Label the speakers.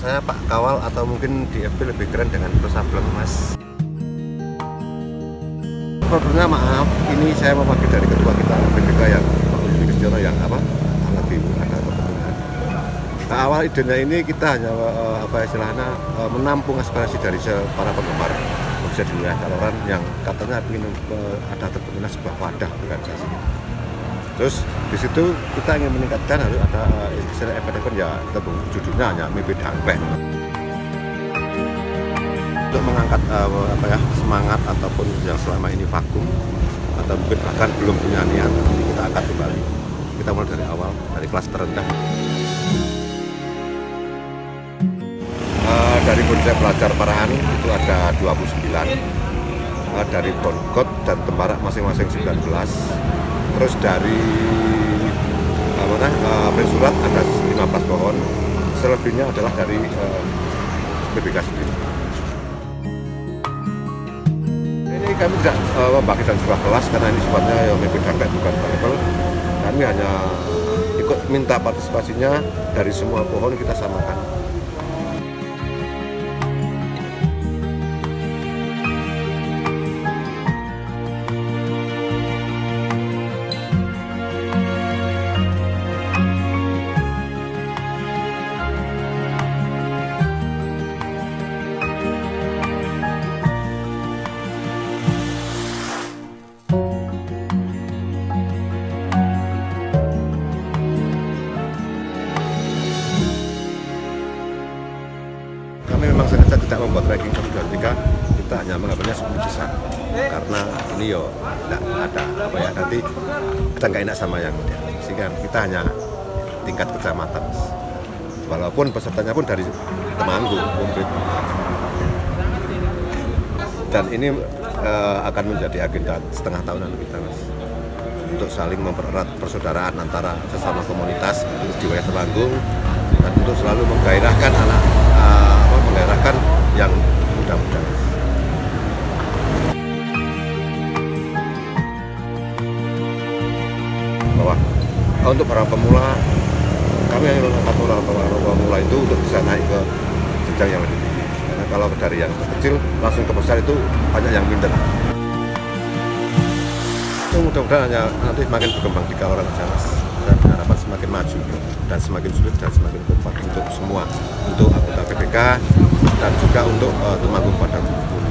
Speaker 1: rasanya Pak Kawal atau mungkin di FB lebih keren dengan Pro Sableng Mas. Problemnya maaf, ini saya mewakili dari ketua kita PBK yang Pak Yudi Kristiono yang lagi ada kepentingan. Nah, awal idenya ini kita hanya istilahnya menampung aspirasi dari para penggemar bisa di wilayah Kaloran yang katanya ingin ada terbentuknya sebuah wadah organisasi. Terus di situ kita ingin meningkatkan harus ada istilah event ya judulnya hanya mimpi dangkleng. Untuk mengangkat semangat ataupun yang selama ini vakum atau mungkin bahkan belum punya niat, nanti kita angkat kembali. Kita mulai dari awal, dari kelas terendah. Dari Bonsai Pelajar Parahan itu ada 29, dari Bongkot dan Tembara masing-masing 19, terus dari Pensurat ada 15 pohon, selebihnya adalah dari PBK sendiri. Ini kami tidak membagi dalam sebuah kelas karena ini sifatnya mimpi dangkleng bukan level. Kami hanya ikut minta partisipasinya dari semua pohon kita samakan. Kami memang sengaja tidak membuat ranking 1, 2, 3, kita hanya mengambilnya 10 besar karena ini tidak ada nanti kita nggak enak sama yang sehingga kita hanya tingkat kecamatan walaupun pesertanya pun dari Temanggung komplit dan ini akan menjadi agenda setengah tahunan kita Mas untuk saling mempererat persaudaraan antara sesama komunitas di wilayah Temanggung dan untuk selalu menggairahkan menggairahkan yang muda-muda. Bahwa untuk para pemula, kami hanya mengangkat para pemula itu untuk bisa naik ke jenjang yang lebih tinggi. Karena kalau dari yang kecil langsung ke besar itu banyak yang minder. Itu mudah-mudahan nanti semakin berkembang di Kaloran saja Mas. Dan harapan semakin maju dan semakin sulit dan semakin kompak untuk semua, untuk anggota PBK dan juga untuk Temanggung pada umumnya.